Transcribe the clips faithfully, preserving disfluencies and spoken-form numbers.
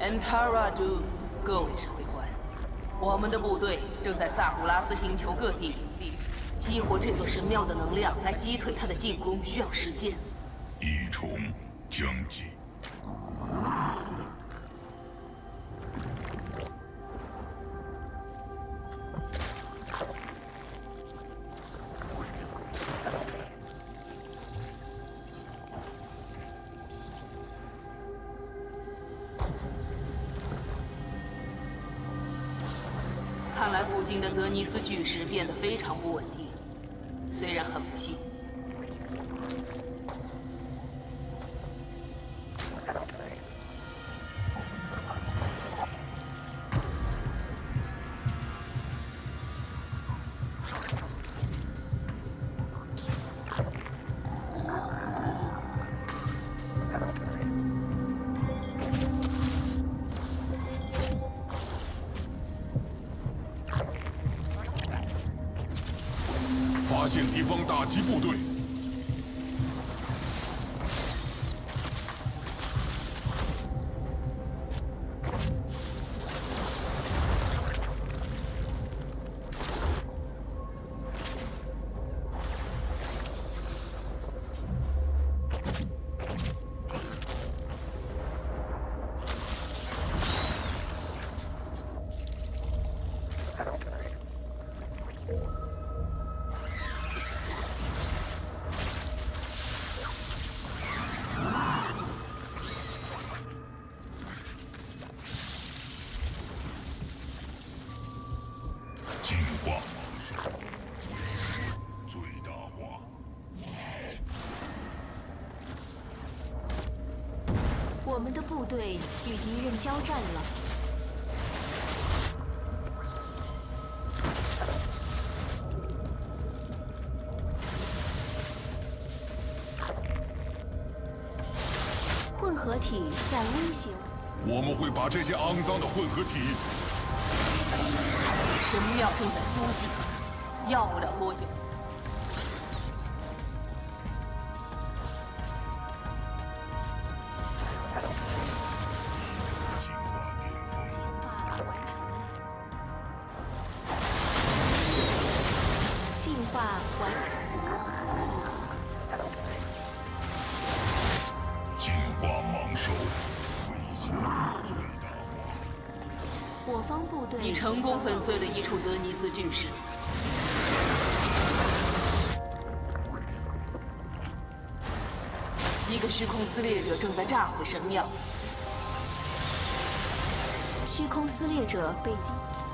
Entaradu， 各位指挥官，我们的部队正在萨古拉斯星球各地里激活这座神庙的能量，来击退它的进攻，需要时间。 一重将计。 看来附近的泽尼斯巨石变得非常不稳定，虽然很不幸。 发现敌方打击部队，进化方式最大化。 我们的部队与敌人交战了。混合体在威胁我。 我们会把这些肮脏的混合体。 神庙正在苏醒，要不了多久。 进化巅峰， 进化完成了。进化完成。 进化蟒兽，威胁最大化。 我方部队你成功粉碎了一处泽尼斯巨石。一个虚空撕裂者正在炸毁神庙。 虚空撕裂者被击。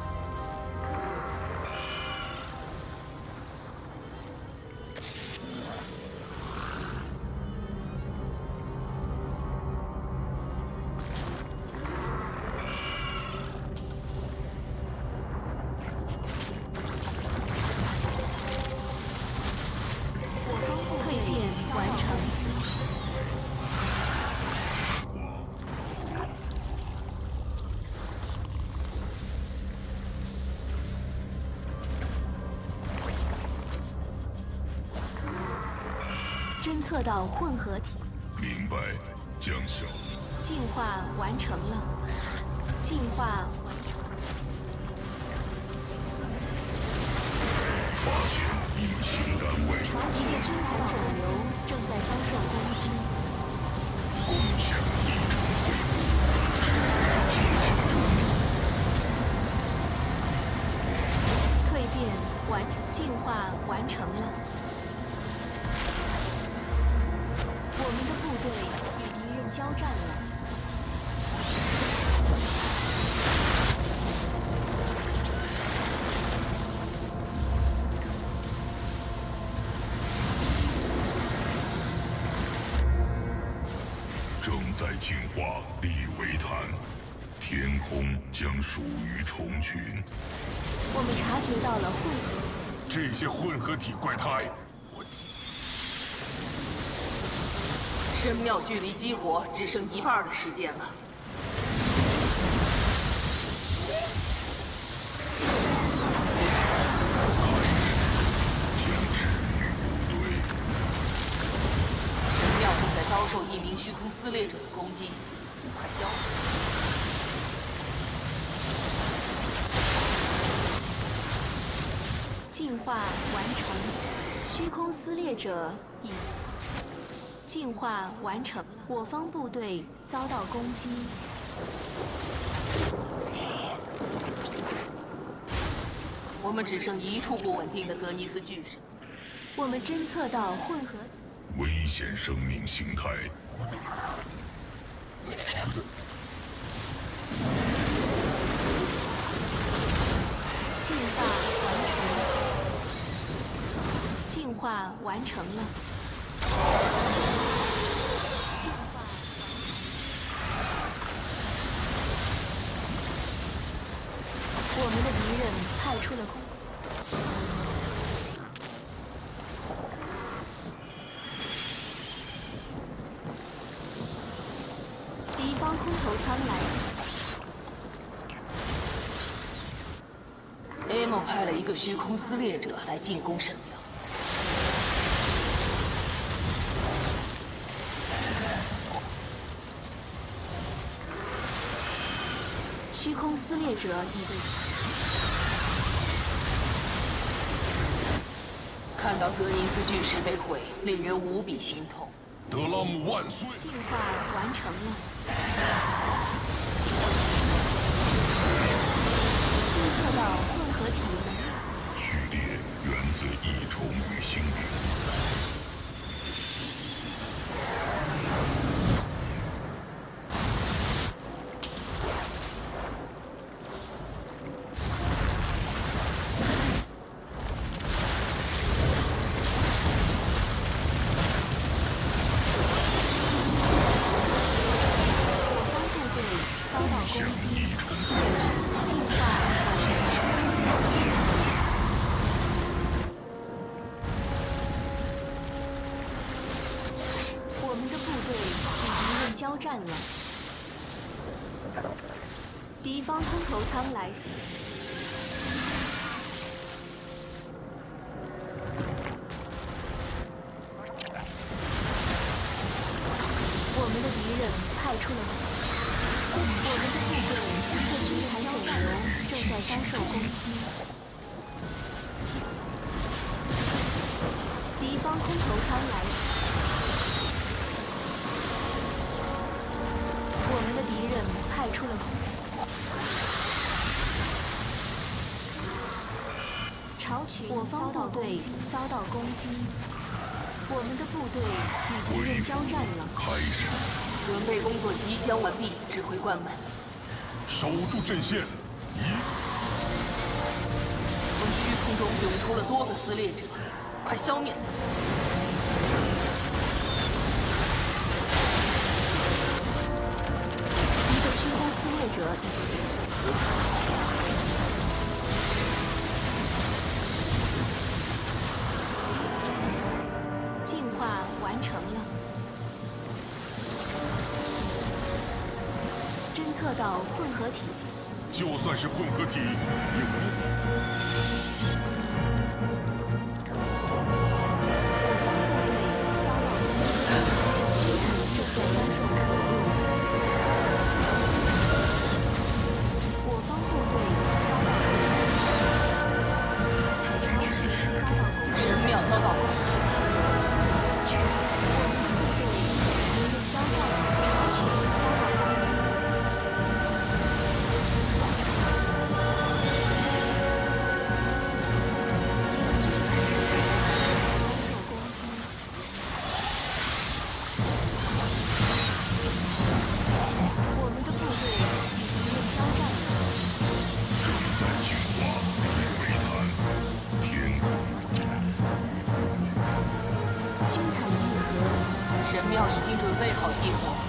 侦测到混合体， 明白，将校。 进化完成了，进化完成。 发现隐形单位， 一个军方肿瘤正在遭受攻击。 共享一成恢复，持续进行中。 蜕变完成，进化完成了。 我们的部队与敌人交战了。 正在进化利维坦，天空将属于虫群。 我们察觉到了混合。 这些混合体怪胎。 神庙距离激活只剩一半的时间了。神庙正在遭受一名虚空撕裂者的攻击，快消！ 进化完成，虚空撕裂者已进化完成，我方部队遭到攻击。 我们只剩一处不稳定的泽尼斯巨石。 我们侦测到混合危险生命形态。 进化完成，进化完成了。进化。我们的敌人派出了空。敌方空投舱来袭。 A 梦派了一个虚空撕裂者来进攻神庙。 虚空撕裂者已被。 看到泽尼斯巨石被毁，令人无比心痛。 德拉姆万岁！ 进化完成了。侦测到混合体能量。 序列源自异虫与星灵。 交战了，敌方空投舱来袭。我们的敌人派出了，我们的部队在军团手球正在遭受攻击。敌方空投舱来袭。我们的敌人派出了巢群，我方部队遭到攻击，我们的部队与敌人交战了。 开始， 准备工作即将完毕，指挥官们， 守住阵线。一， 从虚空中涌出了多个撕裂者，快消灭他们！ 撕裂者进化完成了，侦测到混合体系。 就算是混合体，也无法。 神庙已经准备好接火，